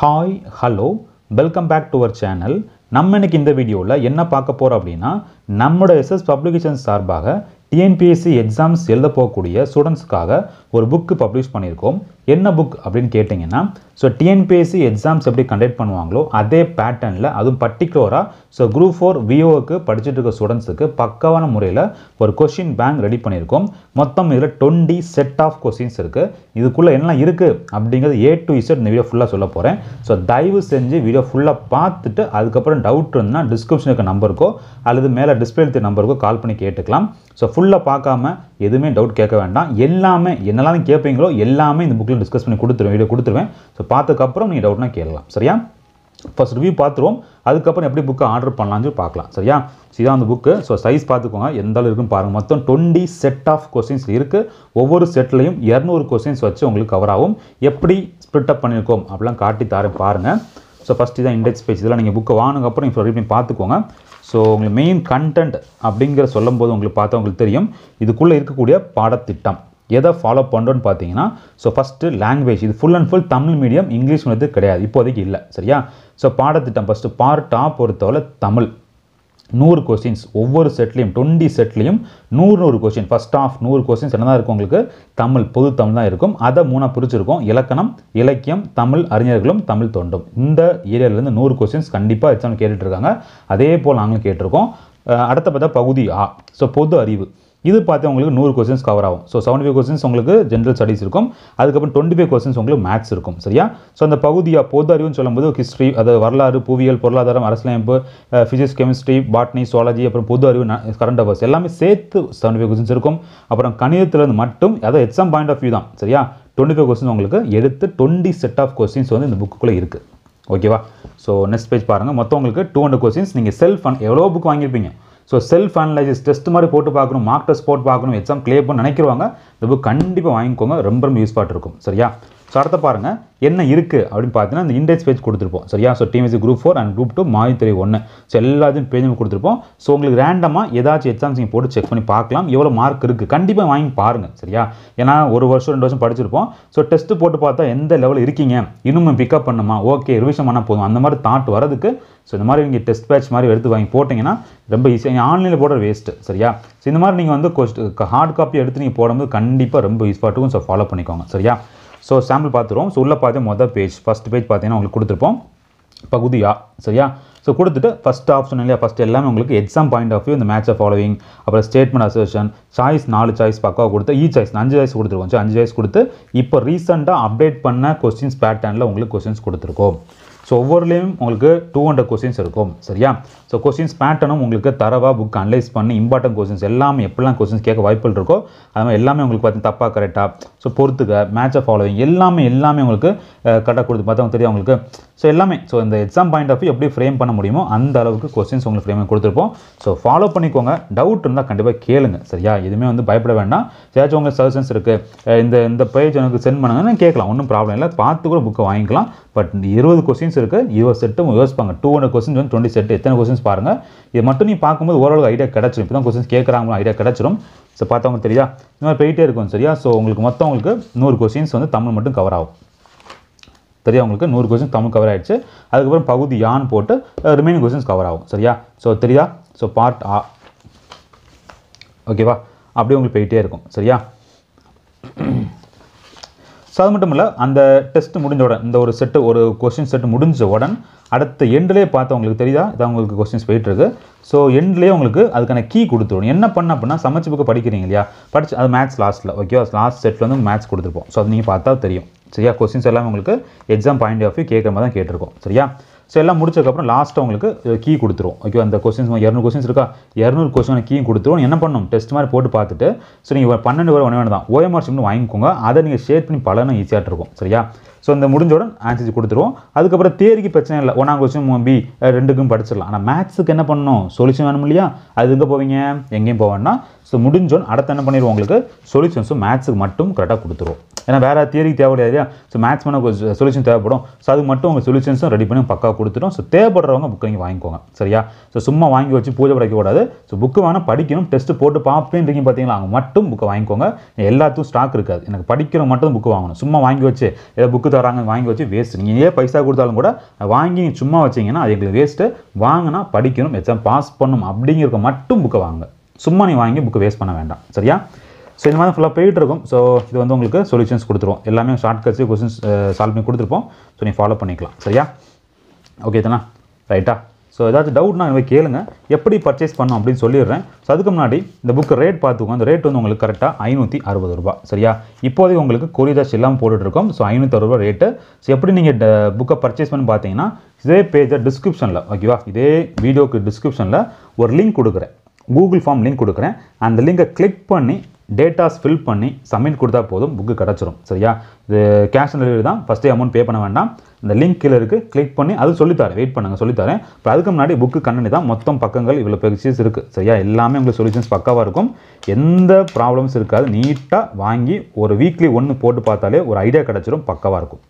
Hi hello welcome back to our channel. நம்ம இன்னைக்கு இந்த வீடியோவில் என்ன பார்க்க போகிறோம் அப்படின்னா, நம்மளோட எஸ்எஸ் பப்ளிகேஷன்ஸ் சார்பாக டிஎன்பிஎஸ்சி எக்ஸாம்ஸ் எழுத போகக்கூடிய ஸ்டூடெண்ட்ஸ்க்காக ஒரு புக்கு பப்ளிஷ் பண்ணியிருக்கோம். என்ன புக் அப்படின்னு கேட்டிங்கன்னா, ஸோ டிஎன்பிஎஸ்சி எக்ஸாம்ஸ் எப்படி கண்டக்ட் பண்ணுவாங்களோ அதே பேட்டர்னில், அதுவும் பர்டிகுலராக ஸோ குரூப் 4 விஓவுக்கு படிச்சுட்டு இருக்க ஸ்டூடெண்ட்ஸுக்கு பக்காவான முறையில் ஒரு கொஷின் பேங்க் ரெடி பண்ணியிருக்கோம். மொத்தம் இதில் 20 செட் ஆஃப் கொஸ்டின்ஸ் இருக்குது. இதுக்குள்ளே என்ன இருக்குது அப்படிங்கிறது A to Z இந்த வீடியோ ஃபுல்லாக சொல்ல போகிறேன். ஸோ தயவு செஞ்சு வீடியோ ஃபுல்லாக பார்த்துட்டு அதுக்கப்புறம் டவுட் இருந்தால் டிஸ்கிரிப்ஷனுக்கு நம்பருக்கோ அல்லது மேலே டிஸ்பிளே இருக்க நம்பருக்கோ கால் பண்ணி கேட்டுக்கலாம். ஸோ ஃபுல்லாக பார்க்காம எதுவுமே டவுட் கேட்க வேண்டாம். எல்லாமே என்னெல்லாம் கேட்பீங்களோ எல்லாமே இந்த புக்கில் டிஸ்கஸ் பண்ணி கொடுத்துருவேன், வீடியோ கொடுத்துருவேன். ஸோ பார்த்ததுக்கப்புறம் நீங்கள் டவுட்னா கேட்கலாம். சரியா? ஃபர்ஸ்ட் ரிவ்யூ பார்த்துருவோம், அதுக்கப்புறம் எப்படி புக்கு ஆர்டர் பண்ணலாம்னு பார்க்கலாம். சரியா? இதான் அந்த புக்கு. ஸோ சைஸ் பார்த்துக்கோங்க, எந்த அளவு இருக்குன்னு பாருங்கள். மொத்தம் 20 செட் ஆஃப் கொஸ்டின்ஸ் இருக்குது. ஒவ்வொரு செட்லையும் 200 கொஸ்டின்ஸ் வச்சு உங்களுக்கு கவர் ஆகும். எப்படி ஸ்ப்ளிட் அப் பண்ணியிருக்கோம் அப்படிலாம் காட்டி தரேன் பாருங்கள். ஸோ ஃபஸ்ட்டு தான் இண்டெக்ஸ் பேஜ். இதெல்லாம் நீங்கள் புக்கை வாங்கினதுக்கப்புறம் நீங்கள் ரெடி பண்ணி பார்த்துக்கோங்க. ஸோ உங்களுக்கு மெயின் கண்டென்ட் அப்படிங்கிற சொல்லும் போது உங்களுக்கு பார்த்தா உங்களுக்கு தெரியும் இதுக்குள்ளே இருக்கக்கூடிய பாடத்திட்டம் எதை ஃபாலோ பண்ணுறோன்னு பார்த்தீங்கன்னா, ஸோ ஃபஸ்ட்டு லாங்குவேஜ். இது full and full Tamil medium, English வந்து கிடையாது, இப்போதைக்கு இல்லை. சரியா? ஸோ பாடத்திட்டம் ஃபஸ்ட்டு பார்ட் ஆ பொறுத்தவரை தமிழ் 100 கொஸ்டின்ஸ் ஒவ்வொரு செட்லையும் 20 செட்லையும் 100 கொஸ்டின். ஃபஸ்ட் ஆஃப் 100 கொஸ்டின்ஸ் என்ன தான் இருக்கும் உங்களுக்கு, தமிழ், பொது தமிழ் தான் இருக்கும். அதை 3 பிரிச்சிருக்கோம். இலக்கணம், இலக்கியம், தமிழ் அறிஞர்களும், தமிழ் தொண்டும். இந்த ஏரியாவிலேருந்து 100 கொஸ்டின்ஸ் கண்டிப்பாக எக்ஸாம் கேட்டுட்ருக்காங்க. அதே போல் நாங்களும் கேட்டிருக்கோம். அடுத்த பார்த்தா பகுதி ஆ, ஸோ பொது அறிவு. இது பார்த்து உங்களுக்கு 100 கொஸ்டின்ஸ் கவர் ஆகும். ஸோ 75 கொஸ்டின்ஸ் உங்களுக்கு ஜென்ரல் ஸ்டடீஸ் இருக்கும். அதுக்கப்புறம் 25 கொஸ்டின்ஸ் உங்களுக்கு மேத்ஸ் இருக்கும். சரியா? ஸோ அந்த பகுதியாக பொது அறிவுன்னு சொல்லும்போது ஹிஸ்ட்ரி, அது வரலாறு, புவியியல், பொருளாதாரம், அரசியலமைப்பு, ஃபிசிக்ஸ், கெமிஸ்ட்ரி, பாட்னி, சுவாலஜி, அப்புறம் பொது அறிவு, கரண்ட் அஃபேர்ஸ் எல்லாமே சேர்த்து 75 கொஸ்டின்ஸ் இருக்கும். அப்புறம் கணிதத்திலேருந்து மட்டும், அதாவது எக்ஸாம் பாயிண்ட் ஆஃப் வியூ தான். சரியா? 25 கொஸ்டின்ஸ் உங்களுக்கு எடுத்து 20 செட் ஆஃப் கொஸ்டின்ஸ் வந்து இந்த புக்குள்ளே இருக்குது. ஓகேவா? ஸோ நெக்ஸ்ட் பேஜ் பாருங்கள். மொத்தம் உங்களுக்கு 200 கொஸ்டின்ஸ். நீங்கள் செல்ஃப் எவ்வளோ புக் வாங்கியிருப்பீங்க. ஸோ செல்ஃப் அனலைசிஸ் டெஸ்ட் மாதிரி போட்டு பார்க்கணும், மார்க் டெஸ்ட் போட்டு பார்க்கணும், எக்ஸாம் கிளியர் பண்ண நினைக்கிறவங்க இந்த புக் கண்டிப்பாக வாங்கிக்கோங்க. ரொம்ப யூஸ்ஃபாக இருக்கும். சரியா? ஸோ அடுத்த பாருங்கள் என்ன இருக்குது அப்படின்னு பார்த்தீங்கன்னா, இந்த இண்டெக்ஸ் பேஜ் கொடுத்துருப்போம். சரியா? So TNPSC group 4 and group 2 மாதிரி 1. ஸோ எல்லாத்தையும் பேஜும் கொடுத்துருப்போம். ஸோ உங்களுக்கு ரேண்டமாக ஏதாச்சும் எக்ஸாம்ஸ் நீங்கள் போட்டு செக் பண்ணி பார்க்கலாம் எவ்வளோ மார்க் இருக்குது. கண்டிப்பாக வாங்கி பாருங்கள். சரியா? ஏன்னா ஒரு வருஷம் 2 வருஷம் படிச்சிருப்போம். ஸோ டெஸ்ட்டு போட்டு பார்த்தா எந்த லெவலில் இருக்கீங்க, இன்னும் பிக்கப் பண்ணுமா, ஓகே ரிவிஷன் பண்ணால் போதும், அந்த மாதிரி தாட் வரதுக்கு ஸோ இந்த மாதிரி நீங்கள் டெஸ்ட் பேட்ச் மாதிரி எடுத்து வாங்கி போட்டிங்கன்னா ரொம்ப ஈஸியாக. நீங்கள் ஆன்லைனில் போடுற வேஸ்ட்டு. சரியா? ஸோ இந்த மாதிரி நீங்கள் வந்து ஹார்ட் காப்பி எடுத்து நீங்கள் போடும்போது கண்டிப்பாக ரொம்ப யூஸ்ஃபாக இருக்கும். ஸோ ஃபாலோ பண்ணிக்கோங்க. சரியா? ஸோ சாம்பிள் பார்த்துருவோம். ஸோ உள்ளே பார்த்து மொதல் பேஜ், ஃபஸ்ட் பேஜ் பார்த்தீங்கன்னா உங்களுக்கு கொடுத்துருப்போம் பகுதி ஆ. சரியா? ஸோ கொடுத்துட்டு ஃபஸ்ட் ஆப்ஷன் இல்லையா, ஃபஸ்ட் எல்லாமே உங்களுக்கு எக்ஸாம் பாயிண்ட் ஆஃப் வியூ இந்த மேட்ச் ஃபாலோவிங், அப்புறம் ஸ்டேட்மெண்ட் அசர்ஷன், சாய்ஸ் 4 சாய்ஸ் பக்காவாக கொடுத்து, சாய்ஸ் 5 சாய்ஸ் கொடுத்துருக்கோம். 5 சாய்ஸ் கொடுத்து இப்போ ரீசெண்டாக அப்டேட் பண்ண கொஸ்டின்ஸ் பேட்டர்னில் உங்களுக்கு கொஸ்டின்ஸ் கொடுத்துருக்கோம். ஸோ ஒவ்வொருலேயும் உங்களுக்கு 200 கொஸ்டின்ஸ் இருக்கும். சரியா? ஸோ கொஸ்டின்ஸ் பேட்டர்னும் உங்களுக்கு தரவாக புக் அனலைஸ் பண்ணி இம்பார்ட்டன்ட் கொஸ்டின்ஸ் எல்லாமே எப்படிலாம் கொஸ்டின்ஸ் கேட்க வாய்ப்புகள் இருக்கோ அது மாதிரி எல்லாமே உங்களுக்கு பார்த்து தப்பாக கரெக்டாக ஸோ பொறுத்துக்க மேட்ச் ஃபாலோவிங் எல்லாமே உங்களுக்கு கரெக்டாக கொடுத்து பார்த்தா தெரியும் உங்களுக்கு. ஸோ எல்லாமே ஸோ இந்த எக்ஸாம் பாயிண்ட் ஆஃப் வியூ எப்படி ஃப்ரேம் பண்ண முடியுமோ அந்த அளவுக்கு கொஸ்டின்ஸ் உங்களுக்கு ஃப்ரேம் கொடுத்துருப்போம். ஸோ ஃபாலோ பண்ணிக்கோங்க. டவுட் இருந்தால் கண்டிப்பாக கேளுங்க. சரியா? எதுவுமே வந்து பயப்பட வேண்டாம். ஏதாச்சும் உங்களுக்கு சஜஷன்ஸ் இருக்குது, இந்த பேஜ் எனக்கு சென்ட் பண்ணுங்கன்னு கேட்கலாம், ஒன்றும் ப்ராப்ளம் இல்லை. பார்த்து கூட புக்கை வாங்கிக்கலாம். பட் 20 கொஸ்டின்ஸ் இருக்குது, 20 செட்டும் யோசிப்பாங்க. 200 கொஸ்டின்ஸ் வந்து 20 செட் எத்தனை கொஸ்டின்ஸ் பாருங்கள். இது மட்டும் நீ பார்க்கும்போது ஓரளவு ஐடியா கிடச்சிரும். இப்போ தான் கொஸ்டின்ஸ் கேட்குறாங்களோ ஐடியா கிடச்சிரும். ஸோ பார்த்தவங்க தெரியுதா, இந்த மாதிரி போயிட்டே இருக்கும். சரியா? ஸோ உங்களுக்கு மொத்தம் உங்களுக்கு 100 கொஸ்டின்ஸ் வந்து தமிழ் மட்டும் கவர் ஆகும். தெரியா? உங்களுக்கு 100 கொஸ்டின்ஸ் தமிழ் கவர் ஆகிடுச்சு. அதுக்கப்புறம் பகுதி யான் போட்டு ரிமைனிங் கொஸ்டின்ஸ் கவர் ஆகும். சரியா? ஸோ தெரியுதா? ஸோ பார்ட் ஆ. ஓகேவா? அப்படியே உங்களுக்கு போயிட்டே இருக்கும். சரியா? ஸோ அது மட்டும் இல்லை, அந்த டெஸ்ட் முடிஞ்ச உடனே இந்த ஒரு செட்டு ஒரு கொஸ்டின் செட்டு முடிஞ்ச உடனே அடுத்த எண்ட்லேயே பார்த்து உங்களுக்கு தெரியுதா, இதான் உங்களுக்கு கொஸ்டின்ஸ் போயிட்டுருக்கு. ஸோ எண்ட்லேயே உங்களுக்கு அதுக்கான கீ கொடுத்துருவோம். என்ன பண்ண அப்படின்னா, சமைச்சு புக்கு படிக்கிறீங்க இல்லையா, படிச்சு அது மேத்ஸ் லாஸ்ட்டில் ஓகேவா, லாஸ்ட் செட்டில் வந்து மேத்ஸ் கொடுத்துருப்போம். ஸோ அது நீங்கள் பார்த்தா தெரியும். சரியா? கொஸ்டின்ஸ் எல்லாமே உங்களுக்கு எக்ஸாம் பாயிண்ட் ஆஃப் வியூ கேட்குற மாதிரி தான் கேட்டிருக்கோம். சரியா? ஸோ எல்லாம் முடிச்சதுக்கப்புறம் லாஸ்ட்டாக உங்களுக்கு கீ கொடுத்துருவோம். ஓகே, அந்த கொஸ்டின்ஸ் 200 கொஸ்டின்ஸ் இருக்கா, 200 கொஸ்டின் கீ கொடுத்துருவோம். என்ன பண்ணணும், டெஸ்ட் மாதிரி போட்டு பார்த்துட்டு ஸோ நீங்கள் 12 வரை 1 தான் ஓஎம்ஆர் ஷீட் வாங்கிக்கோங்க. அதை நீங்கள் ஷேர் பண்ணி பலனும் ஈஸியாக இருக்கும். சரியா? ஸோ இந்த முடிஞ்சோட ஆன்சர் கொடுத்துருவோம். அதுக்கப்புறம் தேரிக்கு பிரச்சனை இல்லை, 1ஆம் கொஸ்டின் பி 2க்கும் படிச்சிடலாம். ஆனால் மேத்ஸுக்கு என்ன பண்ணணும், சொல்யூஷன் வேணும் இல்லையா, அது எங்கே போவீங்க, எங்கேயும் போவேன்னா ஸோ முடிஞ்சோன்னு அடுத்து என்ன பண்ணிடுவோம் உங்களுக்கு சொல்யூஷன்ஸும் மேத்ஸுக்கு மட்டும் கரெக்டாக கொடுத்துருவோம். ஏன்னா வேறு தியரி தேவையில்லையா இல்லையா? ஸோ மேத்ஸ் பண்ண சொல்யூஷன் தேவைப்படும். ஸோ அது மட்டும் உங்கள் சொல்யூஷன்ஸும் ரெடி பண்ணி பக்காவாக கொடுத்துட்டோம். ஸோ தேவைப்படுறவங்க புக்கை நீங்கள் வாங்கிக்கோங்க. சரியா? ஸோ சும்மா வாங்கி வச்சு பூஜை படைக்கக்கூடாது. ஸோ புக்கு வேணால் படிக்கணும், டெஸ்ட்டு போட்டு பார்ப்பேன்றீங்க பார்த்தீங்களா, அவங்க மட்டும் புக்கை வாங்கிக்கோங்க. எல்லாத்துக்கும் ஸ்டாக் இருக்காது. எனக்கு படிக்கிற மட்டும் புக்கு வாங்கணும். சும்மா வாங்கி வச்சு ஏதோ புக்கு தராங்க வாங்கி வச்சு வேஸ்ட். நீங்கள் ஏன் பைசா கொடுத்தாலும் கூட வாங்கி சும்மா வச்சிங்கன்னா அது எங்களுக்கு வேஸ்ட்டு. வாங்கினா படிக்கணும், எக்ஸாம் பாஸ் பண்ணணும் அப்படிங்கிறக்க மட்டும் புக்கை வாங்க. சும்மா நீ வாங்கி புக்கு வேஸ்ட் பண்ண வேண்டாம். சரியா? ஸோ இந்த மாதிரி ஃபுல்லாக போயிட்டு இருக்கும். ஸோ இது வந்து உங்களுக்கு சொல்யூஷன்ஸ் கொடுத்துருவோம். எல்லாமே ஷார்ட் கட்ஸு கொஸ்டின்ஸ் சால்வ் பண்ணி கொடுத்துருப்போம். ஸோ நீ ஃபாலோ பண்ணிக்கலாம். சரியா? ஓகே தானே? ரைட்டா? ஸோ ஏதாச்சும் டவுட்னா நீங்கள் கேளுங்க. எப்படி பர்ச்சேஸ் பண்ணணும் அப்படின்னு சொல்லிடுறேன். ஸோ அதுக்கு முன்னாடி இந்த புக்கு ரேட் பார்த்துக்கோங்க. அந்த ரேட் வந்து உங்களுக்கு கரெக்டாக 560 ரூபா. சரியா? இப்போதைக்கு உங்களுக்கு கொரியர் எல்லாம் போட்டுட்ருக்கோம். ஸோ 560 ரூபா ரேட்டு. ஸோ எப்படி நீங்கள் புக்கை பர்ச்சேஸ் பண்ணி பார்த்தீங்கன்னா இதே பேஜை டிஸ்கிரிப்ஷனில், ஓகேவா, இதே வீடியோக்கு டிஸ்கிரிப்ஷனில் ஒரு லிங்க் கொடுக்குறேன், கூகுள் ஃபார்ம் லிங்க் கொடுக்குறேன். அந்த லிங்கை கிளிக் பண்ணி டேட்டாஸ் ஃபில் பண்ணி சப்மிட் கொடுத்தா போதும், புக்கு கிடச்சிரும். சரியா? இது கேஷ் ஆன் டெலிவரி தான். ஃபஸ்ட்டே அமௌண்ட் பே பண்ண வேண்டாம். இந்த லிங்க் கீழே இருக்குது, கிளிக் பண்ணி அது சொல்லித்தரேன். வெயிட் பண்ணுங்கள், சொல்லித்தரேன். இப்போ அதுக்கு முன்னாடி புக்கு கண்ணனி தான் மொத்தம் பக்கங்கள் இவ்வளோ பெருசஸ் இருக்குது. சரியா? எல்லாமே உங்களுக்கு சொல்யூஷன்ஸ் பக்காவாக இருக்கும். எந்த ப்ராப்ளம்ஸ் இருக்காது. நீட்டாக வாங்கி ஒரு வீக்லி ஒன்று போட்டு பார்த்தாலே ஒரு ஐடியா கிடச்சிரும், பக்காவாக இருக்கும்.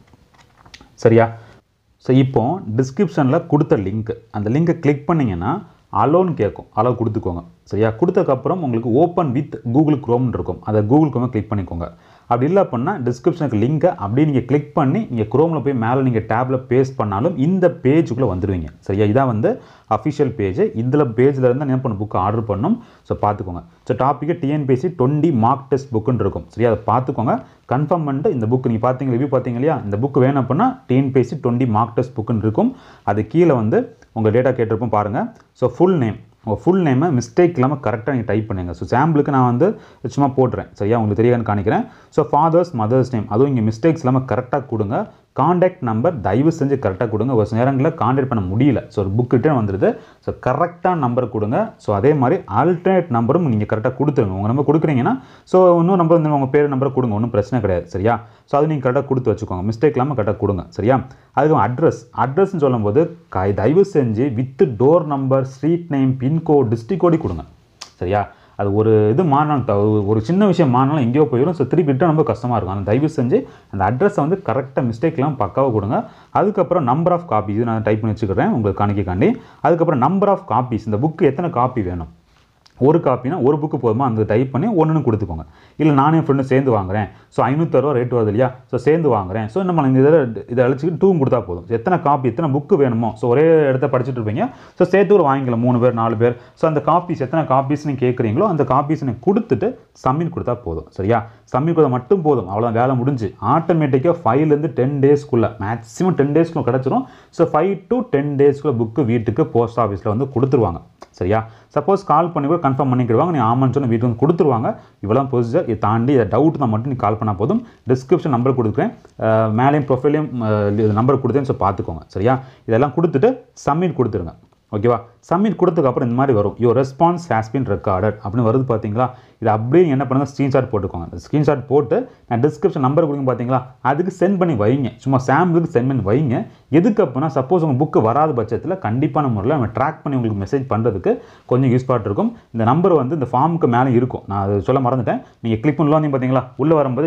சரியா? ஸோ இப்போ டிஸ்கிரிப்ஷனில் கொடுத்த லிங்க், அந்த லிங்கை கிளிக் பண்ணிங்கன்னா அலோன்னு கேட்கும். அலோ கொடுத்துக்கோங்க. சரியா? கொடுத்ததுக்கப்புறம் உங்களுக்கு ஓப்பன் வித் கூகுள் க்ரோம்னு இருக்கும். அதை கூகுள் க்ரோமை கிளிக் பண்ணிக்கோங்க. அப்படி இல்லை அப்படின்னா டிஸ்கிரிப்ஷனுக்கு லிங்கை அப்படியே நீங்கள் கிளிக் பண்ணி நீங்கள் க்ரோமில் போய் மேலே நீங்கள் டேப்பில் பேஸ்ட் பண்ணாலும் இந்த பேஜுக்குள்ளே வந்துடுவீங்க. சரியா? இதான் வந்து அஃபிஷியல் பேஜ். இதில் பேஜில் இருந்தால் என்ன பண்ண புக்கு ஆர்டர் பண்ணணும். ஸோ பார்த்துக்கோங்க. ஸோ டாப்பிக்கு TNPSC 20 மார்க் டெஸ்ட் புக்குன்னு இருக்கும். சரியா? அதை பார்த்துக்கோங்க. கன்ஃபார்ம் பண்ணிட்டு இந்த புக்கு நீங்கள் பார்த்தீங்க, ரிவ்யூ பார்த்தீங்க இல்லையா, இந்த புக்கு வேணும் அப்படின்னா TNPSC 20 மார்க் டெஸ்ட் புக்குன்னு இருக்கும். அது கீழே வந்து உங்கள் டேட்டா கேட்டிருப்போம் பாருங்கள். ஸோ ஃபுல் நேம், உங்கள் ஃபுல் நேமை மிஸ்டேக் இல்லாமல் கரெக்டாக நீங்கள் டைப் பண்ணுங்கள். ஸோ சாம்பிளுக்கு நான் வந்து சும்மா போட்டுறேன். சரியா? உங்களுக்கு தெரியாதுன்னு காணிக்கிறேன். ஸோ ஃபாதர்ஸ் மதர்ஸ் நேம் அதுவும் இங்கே மிஸ்டேக்ஸ் இல்லாமல் கரெக்டாக கொடுங்க. காண்டாக்ட் நம்பர் தயவு செஞ்சு கரெக்டாக கொடுங்க. ஒரு நேரங்களில் காண்டாக்ட் பண்ண முடியல. ஸோ ஒரு புக் ரிட்டர்ன் வந்துடுது. ஸோ கரெக்டாக நம்பர் கொடுங்க. ஸோ அதே மாதிரி ஆல்டர்னேட் நம்பரும் நீங்கள் கரெக்டாக கொடுத்துருங்க. உங்கள் நம்பர் கொடுக்குறீங்கன்னா ஸோ இன்னும் நம்பர் வந்து உங்கள் பேர் நம்பர் கொடுங்க, ஒன்றும் பிரச்சனை கிடையாது. சரியா? ஸோ அது நீங்கள் கரெக்டாக கொடுத்து வச்சுக்கோங்க. மிஸ்டேக் இல்லாமல் கரெக்டாக கொடுங்க. சரியா? அதுக்கு அட்ரஸ்ன்னு சொல்லும்போது தயவு செஞ்சு with door number, street name, pincode, district கோடி கொடுங்க. சரியா? அது ஒரு இது மாறினாலும், ஒரு சின்ன விஷயம் மாறினாலும் எங்கேயோ போயிடும். ஸோ திருப்பி ரிட்டர்ன் ரொம்ப கஷ்டமாக இருக்கும். அந்த தயவு செஞ்சு அந்த அட்ரஸை வந்து கரெக்டாக மிஸ்டேக்லாம் பக்காவாக கொடுங்க. அதுக்கப்புறம் நம்பர் ஆஃப் காப்பி, இது நான் டைப் பண்ணி வச்சுக்கிறேன் உங்களுக்கு காணிக்காண்டி. அதுக்கப்புறம் நம்பர் ஆஃப் காப்பீஸ், இந்த புக்கு எத்தனை காப்பி வேணும், ஒரு காப்பினா ஒரு புக்கு போதுமா, அந்த டைப் பண்ணி ஒன்றுன்னு கொடுத்துக்கோங்க. இல்லை நானே ஃப்ரெண்டு சேர்ந்து வாங்குறேன், ஸோ 560 ரூபா ரேட் வருது இல்லையா, ஸோ சேர்ந்து வாங்குறேன், ஸோ நம்ம இந்த இதை அழிச்சிக்கிட்டு 2 கொடுத்தா போதும். எத்தனை காப்பி எத்தனை புக்கு வேணுமோ, ஸோ ஒரே இடத்த படிச்சுட்டு இருப்பீங்க, ஸோ சேர்த்து ஒரு வாங்கிக்கலாம் 3 பேர் 4 பேர். ஸோ அந்த காப்பீஸ் எத்தனை காப்பீஸ் நீங்கள் கேட்குறீங்களோ அந்த காப்பீஸ் நீங்கள் கொடுத்துட்டு சப்மிட் கொடுத்தா போதும். சரியா? சப்மிட் கொடுத்தா மட்டும் போதும், அவ்வளோ வேலை முடிஞ்சு. ஆட்டோமேட்டிக்காக 5லேருந்து 10 டேஸ்க்குள்ளே, மேக்ஸிமம் 10 டேஸ்க்குள்ளே கிடச்சிரும். ஸோ 5 to 10 டேஸ்க்குள்ளே புக்கு வீட்டுக்கு போஸ்ட் ஆஃபீஸில் வந்து கொடுத்துருவாங்க. சரியா? சப்போஸ் கால் பண்ணி கூட கன்ஃபார்ம் பண்ணிக்கிடுவாங்க, நீ ஆமான்னு சொன்னால் வீட்டுக்கு வந்து கொடுத்துருவாங்க. இவ்வளோ ப்ரொசீஜர். இதை தாண்டி இதை டவுட் தான் மட்டும் நீ கால் பண்ணால் போதும். டிஸ்கிரிப்ஷன் நம்பர் கொடுக்குறேன், மேலேயும் ப்ரொஃபைலையும் நம்பர் கொடுத்தேன்னு, ஸோ பார்த்துக்கோங்க. சரியா? இதெல்லாம் கொடுத்துட்டு சப்மிட் கொடுத்துருங்க. ஓகேவா? சப்மிட் கொடுத்ததுக்கப்புறம் இந்த மாதிரி வரும், your response has been recorded அப்படின்னு வருது. பார்த்தீங்களா? இது அப்படியே என்ன பண்ணுங்கள், ஸ்க்ரீன்ஷாட் போட்டுக்கோங்க. ஸ்க்ரீன்ஷாட் போட்டு நான் டிஸ்கிரிப்ஷன் நம்பர் கொடுங்க பார்த்தீங்களா, அதுக்கு சென்ட் பண்ணி வைங்க. சும்மா சாம்பிளுக்கு சென்ட் பண்ணி வைங்க. எதுக்கு அப்படின்னா சப்போஸ் உங்கள் புக்கு வராத பட்சத்தில் கண்டிப்பான முறையில் நம்ம ட்ராக் பண்ணி உங்களுக்கு மெசேஜ் பண்ணுறதுக்கு கொஞ்சம் யூஸ்ஃபாக இருக்கும். இந்த நம்பர் வந்து இந்த ஃபார்முக்கு மேலே இருக்கும். நான் அது சொல்ல மறந்துட்டேன். நீங்கள் கிளிக் பண்ணலாம் வந்தீங்க பார்த்தீங்களா, உள்ளே வரும்போது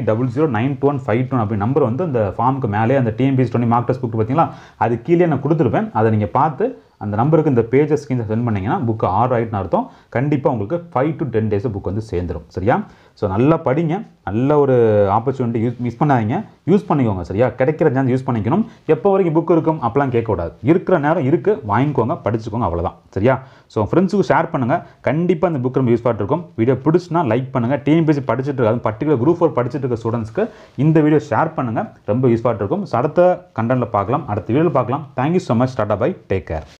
8300925152 அப்படி நம்பர் வந்து அந்த ஃபார்முக்கு மேலே அந்த TNPSC 20 மார்க் டெஸ்ட் புக் பார்த்தீங்களா, அது கீழே நான் கொடுத்துருப்பேன். அதை நீங்கள் பார்த்து அந்த நம்பருக்கு இந்த பேஜை ஸ்க்ரீன்ஷாட் சென்ட் பண்ணிங்கன்னா புக்கு ஆர்டர் ஆகிட்டுன்னு அர்த்தம். கண்டிப்பாக உங்களுக்கு 5 to 10 டேஸ் புக் வந்து சேர்ந்துடும். சரியா? ஸோ நல்லா படிங்க. நல்ல ஒரு ஆப்பர்ச்சுனிட்டி மிஸ் பண்ணாதீங்க, யூஸ் பண்ணிக்கோங்க. சரியா? கிடைக்கிற சான்ஸ் யூஸ் பண்ணிக்கணும். எப்போ வரைக்கும் புக் இருக்கும் அப்பெல்லாம் கேட்கக்கூடாது. இருக்கிற நேரம் இருக்குது, வாங்கிக்கோங்க, படிச்சுக்கோங்க, அவ்வளோதான். சரியா? ஸோ ஃப்ரெண்ட்ஸுக்கு ஷேர் பண்ணுங்கள். கண்டிப்பாக இந்த புக் ரொம்ப யூஸ்ஃபாக இருக்கும். வீடியோ பிடிச்சுன்னா லைக் பண்ணுங்கள். TNPSC படிச்சுட்டு இருக்காது, பர்டிகுலர் குரூப் 4 படிச்சுட்டு இருக்க ஸ்டூடெண்ட்ஸ்க்கு இந்த வீடியோ ஷேர் பண்ணுங்கள், ரொம்ப யூஸ்ஃபாக இருக்கும். ஸோ அடுத்த கண்டென்ட்டில் பார்க்கலாம், அடுத்த வீடியோவில் பார்க்கலாம். Thank you so much. Tata bye, take care.